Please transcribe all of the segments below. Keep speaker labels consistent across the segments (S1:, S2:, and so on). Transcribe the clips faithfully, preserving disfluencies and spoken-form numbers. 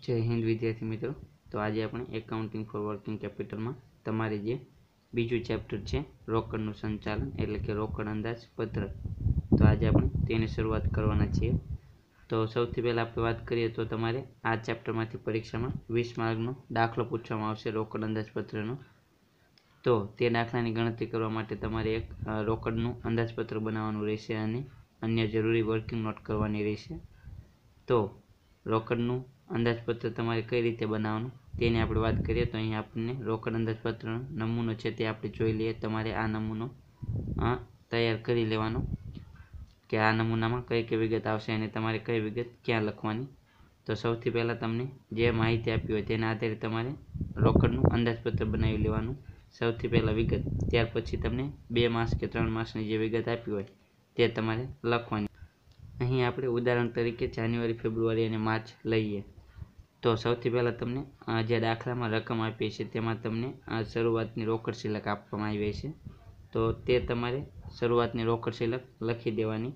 S1: जय हिंद विद्यार्थी मित्रों। तो आज આપણે એકાઉન્ટિંગ ફોર વર્કિંગ કેપિટલમાં તમારે જે બીજું ચેપ્ટર છે રોકડનું સંચાલન એટલે કે રોકડ અંદાજપત્ર, તો આજે આપણે તેની શરૂઆત કરવાના છીએ। તો સૌથી પહેલાં આપણે વાત કરીએ તો તમારે આ ચેપ્ટરમાંથી પરીક્ષામાં વીસ માર્કનો દાખલો પૂછવામાં આવશે રોકડ અંદાજપત્રનો। તો તે દાખલાની ગણતરી કરવા માટે તમારે એક રોકડનું અંદાજપત્ર બનાવવાનું રહેશે અને અન્ય જરૂરી વર્કિંગ નોટ કરવાની રહેશે। તો રોકડનું અંદાજપત્ર તમારે કઈ રીતે બનાવવાનું તેની આપણે વાત કરીએ તો અહીં આપણને રોકડ અંદાજપત્રનો નમૂનો છે તે આપણે જોઈ લઈએ। તમારે આ નમૂનો તૈયાર કરી લેવાનો કે આ નમૂનામાં કઈ કઈ વિગત આવશે અને તમારે કઈ વિગત ક્યાં લખવાની। તો સૌથી પહેલાં તમને જે માહિતી આપી હોય તેના આધારે તમારે રોકડનું અંદાજપત્ર બનાવી લેવાનું। સૌથી પહેલાં વિગત, ત્યાર પછી તમને બે માસ કે ત્રણ માસની જે વિગત આપી હોય તે તમારે લખવાની। અહીં આપણે ઉદાહરણ તરીકે જાન્યુઆરી, ફેબ્રુઆરી અને માર્ચ લઈએ તો સૌથી પહેલાં તમને જે દાખલામાં રકમ આપી છે તેમાં તમને શરૂઆતની રોકડ શિલક આપવામાં આવી છે, તો તે તમારે શરૂઆતની રોકડ શિલક લખી દેવાની।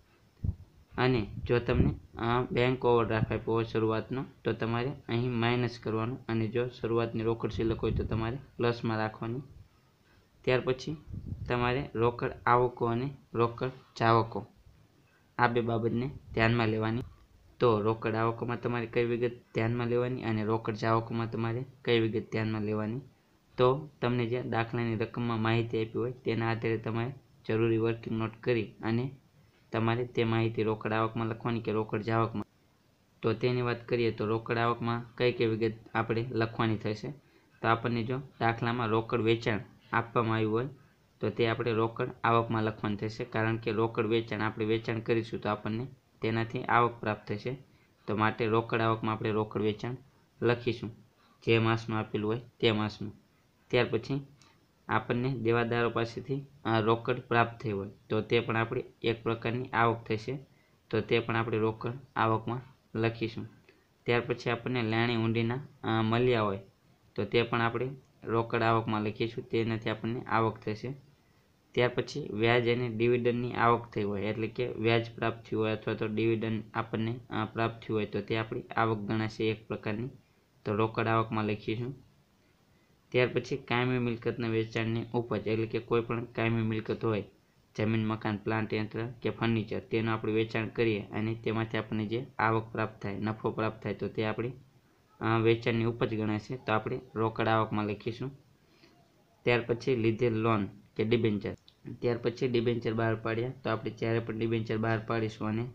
S1: અને જો તમને બેંક ઓવરડ્રાફ્ટ આપ્યો હોય શરૂઆતનો તો તમારે અહીં માઇનસ કરવાનું અને જો શરૂઆતની રોકડ શિલક હોય તો તમારે પ્લસમાં રાખવાની। ત્યાર પછી તમારે રોકડ આવકો અને રોકડ જાવકો આ બે બાબતને ધ્યાનમાં લેવાની। તો રોકડ આવકોમાં તમારે કઈ વિગત ધ્યાનમાં લેવાની અને રોકડ જાવકોમાં તમારે કઈ વિગત ધ્યાનમાં લેવાની। તો તમને જે દાખલાની રકમમાં માહિતી આપી હોય તેના આધારે તમારે જરૂરી વર્કિંગ નોટ કરી અને તમારે તે માહિતી રોકડ આવકમાં લખવાની કે રોકડ જાવકમાં। તો તેની વાત કરીએ તો રોકડ આવકમાં કઈ કઈ વિગત આપણે લખવાની થશે। તો આપણને જો દાખલામાં રોકડ વેચાણ આપવામાં આવ્યું હોય તો તે આપણે રોકડ આવકમાં લખવાનું થશે, કારણ કે રોકડ વેચાણ આપણે વેચાણ કરીશું તો આપણને તેનાથી આવક પ્રાપ્ત થશે, તો માટે રોકડ આવકમાં આપણે રોકડ વેચાણ લખીશું જે માસનું આપેલું હોય તે માસનું। ત્યાર પછી આપણને દેવાદારો પાસેથી રોકડ પ્રાપ્ત થઈ હોય તો તે પણ આપણી એક પ્રકારની આવક થશે, તો તે પણ આપણે રોકડ આવકમાં લખીશું। ત્યાર પછી આપણને લેણી ઊંડીના મળ્યા હોય તો તે પણ આપણે રોકડ આવકમાં લખીશું, તેનાથી આપણને આવક થશે। ત્યાર પછી વ્યાજ અને ડિવિડન્ડની આવક થઈ હોય એટલે કે વ્યાજ પ્રાપ્ત થયું હોય અથવા તો ડિવિડન્ડ આપણને પ્રાપ્ત થયું હોય તો તે આપણી આવક ગણાશે એક પ્રકારની, તો રોકડ આવકમાં લખીશું। ત્યાર પછી કાયમી મિલકતના વેચાણની ઉપજ એટલે કે કોઈ પણ કાયમી મિલકત હોય, જમીન, મકાન, પ્લાન્ટ, યંત્ર કે ફર્નિચર, તેનું આપણે વેચાણ કરીએ અને તેમાંથી આપણને જે આવક પ્રાપ્ત થાય, નફો પ્રાપ્ત થાય તો તે આપણી વેચાણની ઉપજ ગણાશે, તો આપણે રોકડ આવકમાં લખીશું। ત્યાર પછી લીધેલ લોન કે ડિબેન્ચર, ત્યાર પછી ડિબેન્ચર બહાર પાડ્યા તો આપણે જ્યારે પણ ડિબેન્ચર બહાર પાડીશું અને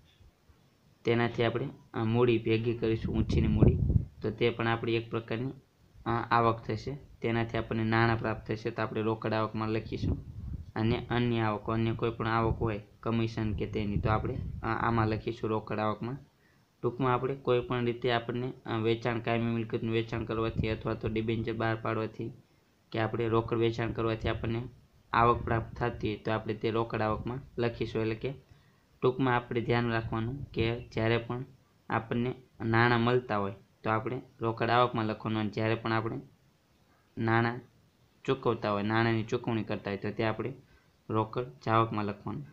S1: તેનાથી આપણે મૂડી ભેગી કરીશું, ઊંચીની મૂડી, તો તે પણ આપણી એક પ્રકારની આવક થશે, તેનાથી આપણને નાણાં પ્રાપ્ત થશે તો આપણે રોકડ આવકમાં લખીશું। અને અન્ય આવકો, અન્ય કોઈ પણ આવક હોય કમિશન કે તેની, તો આપણે આમાં લખીશું રોકડ આવકમાં। ટૂંકમાં આપણે કોઈ પણ રીતે આપણને વેચાણ, કાયમી મિલકતનું વેચાણ કરવાથી અથવા તો ડિબેન્ચર બહાર પાડવાથી કે આપણે રોકડ વેચાણ કરવાથી આપણને આવક પ્રાપ્ત થતી તો આપણે તે રોકડ આવકમાં લખીશું। એટલે કે ટૂંકમાં આપણે ધ્યાન રાખવાનું કે જ્યારે પણ આપણને નાણાં મળતા હોય તો આપણે રોકડ આવકમાં લખવાનું, અને જ્યારે પણ આપણે નાણાં ચૂકવતા હોય, નાણાંની ચૂકવણી કરતા હોય તો તે આપણે રોકડ જાવકમાં લખવાનું।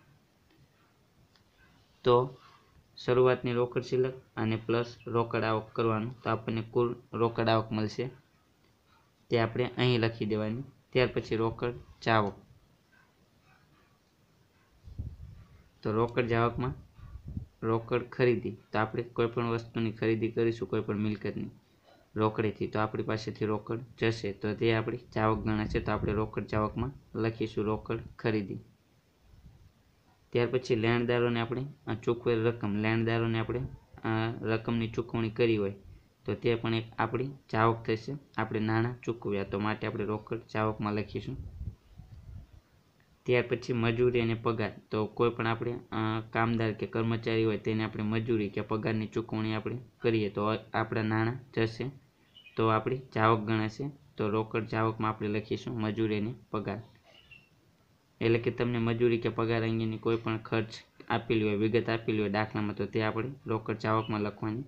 S1: તો શરૂઆતની રોકડ શિલક અને પ્લસ રોકડ આવક કરવાનું તો આપણને કુલ રોકડ આવક મળશે, તે આપણે અહીં લખી દેવાની। ત્યાર પછી રોકડ જાવક, તો રોકડ જાવકમાં રોકડ ખરીદી, તો આપણે કોઈ પણ વસ્તુની ખરીદી કરીશું કોઈ પણ મિલકતની રોકડેથી તો આપણી પાસેથી રોકડ જશે તો તે આપણી જાવક ગણાશે, તો આપણે રોકડ જાવકમાં લખીશું રોકડ ખરીદી। ત્યાર પછી લેણદારોને આપણે ચૂકવેલ રકમ, લેણદારોને આપણે રકમની ચૂકવણી કરી હોય તો તે પણ એક આપણી જાવક થશે, આપણે નાણાં ચૂકવ્યા તો માટે આપણે રોકડ જાવકમાં લખીશું। ત્યાર પછી મજૂરી અને પગાર, તો કોઈ પણ આપણે કામદાર કે કર્મચારી હોય તેને આપણે મજૂરી કે પગારની ચૂકવણી આપણે કરીએ તો આપણા નાણાં જશે, તો આપણી જાવક ગણાશે, તો રોકડ જાવકમાં આપણે લખીશું મજૂરી અને પગાર। એટલે કે તમને મજૂરી કે પગાર અંગેની કોઈ પણ ખર્ચ આપેલી હોય, વિગત આપેલી હોય દાખલામાં, તો તે આપણે રોકડ જાવકમાં લખવાની।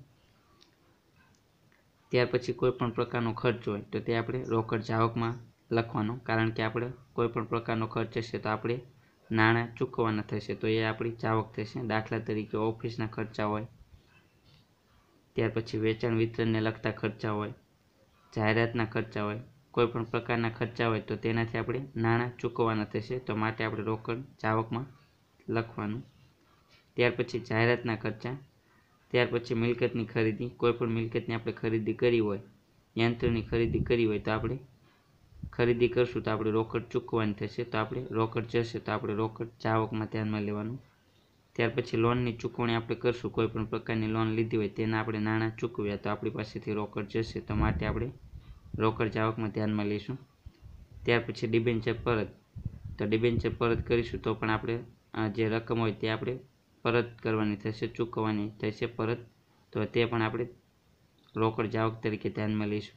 S1: ત્યાર પછી કોઈ પણ પ્રકારનો ખર્ચ હોય તો તે આપણે રોકડ જાવકમાં લખવાનો, કારણ કે આપણે કોઈ પણ પ્રકારનો ખર્ચ હશે તો આપણે નાણાં ચૂકવવાના થશે તો એ આપણી જાવક થશે। દાખલા તરીકે ઓફિસના ખર્ચા હોય ત્યાર પછી વેચાણ વિતરણને લગતા ખર્ચા હોય, જાહેરાતના ખર્ચા હોય, કોઈ પણ પ્રકારના ખર્ચા હોય તો તેનાથી આપણે નાણાં ચૂકવવાના થશે, તો માટે આપણે રોકડ જાવકમાં લખવાનું. ત્યાર પછી જાહેરાતના ખર્ચા, ત્યાર પછી મિલકતની ખરીદી, કોઈ પણ મિલકતની આપણે ખરીદી કરી હોય, યંત્રની ખરીદી કરી હોય તો આપણે ખરીદી કરશું તો આપણે રોકડ ચૂકવવાની થશે, તો આપણે રોકડ જશે તો આપણે રોકડ જાવકમાં ધ્યાનમાં લેવાનું. ત્યાર પછી લોનની ચૂકવણી આપણે કરશું, કોઈ પણ પ્રકારની લોન લીધી હોય તેના આપણે નાણાં ચૂકવ્યા તો આપણી પાસેથી રોકડ જશે, તો માટે આપણે રોકડ જાવકમાં ધ્યાનમાં લઈશું. ત્યાર પછી ડિબેન્ચર પરત, તો ડિબેન્ચર પરત કરીશું તો પણ આપણે જે રકમ હોય તે આપણે પરત કરવાની થશે, ચૂકવવાની થશે પરત, તો તે પણ આપણે રોકડ જાવક તરીકે ધ્યાનમાં લઈશું.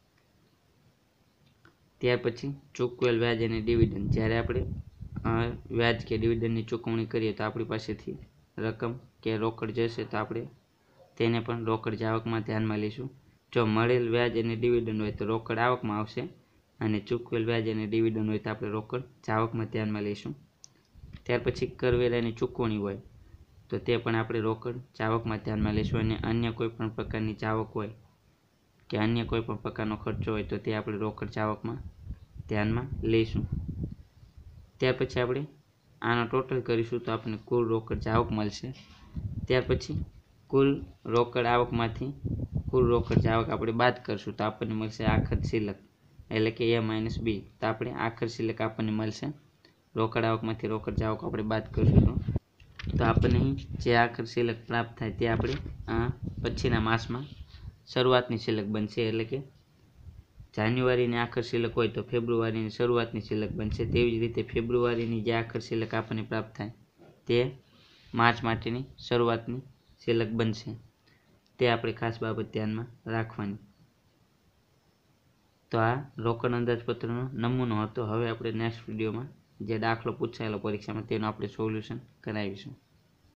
S1: ત્યાર પછી ચૂકવેલ વ્યાજ અને ડિવિડન્ડ, જ્યારે આપણે વ્યાજ કે ડિવિડન્ડની ચૂકવણી કરીએ તો આપણી પાસેથી રકમ કે રોકડ જશે, તો આપણે તેને પણ રોકડ જાવકમાં ધ્યાનમાં લઈશું. જો મળેલ વ્યાજ અને ડિવિડન્ડ હોય તો રોકડ આવકમાં આવશે, અને ચૂકવેલ વ્યાજ અને ડિવિડન્ડ હોય તો આપણે રોકડ જાવકમાં ધ્યાનમાં લઈશું. ત્યાર પછી કરવેરાની ચૂકવણી હોય તો તે પણ આપણે રોકડ જાવકમાં ધ્યાનમાં લઈશું, અને અન્ય કોઈ પણ પ્રકારની જાવક હોય કે અન્ય કોઈ પણ પ્રકારનો ખર્ચો હોય તો તે આપણે રોકડ જાવકમાં ધ્યાનમાં લઈશું. ત્યાર પછી આપણે આનો ટોટલ કરીશું તો આપણને કુલ રોકડ જાવક મળશે. ત્યાર પછી કુલ રોકડ આવકમાંથી કુલ રોકડ જાવક આપણે બાદ કરશું તો આપણને મળશે આખર શિલ્લક, એટલે કે એ માઇનસ બી, તો આપણે આખર શિલ્લક આપણને મળશે. રોકડ આવકમાંથી રોકડ જાવક આપણે બાદ કરશું તો તો આપણને જે આખર શિલ્લક પ્રાપ્ત થાય તે આપણે પછીના માસમાં શરૂઆતની શિલ્લક બનશે, એટલે કે જાન્યુઆરીની આખર શિલ્લક હોય તો ફેબ્રુઆરીની શરૂઆતની શિલ્લક બનશે. તેવી જ રીતે ફેબ્રુઆરીની જે આખર શિલ્લક આપણને પ્રાપ્ત થાય તે માર્ચ માટેની શરૂઆતની શિલ્લક બનશે. તે આપણે ખાસ બાબત ધ્યાનમાં રાખવાની. તો આ રોકડ અંદાજપત્રનો નમૂનો હતો. હવે આપણે નેક્સ્ટ વિડીયોમાં જે દાખલો પૂછાયેલો પરીક્ષામાં તેનું આપણે સોલ્યુશન કરાવીશું.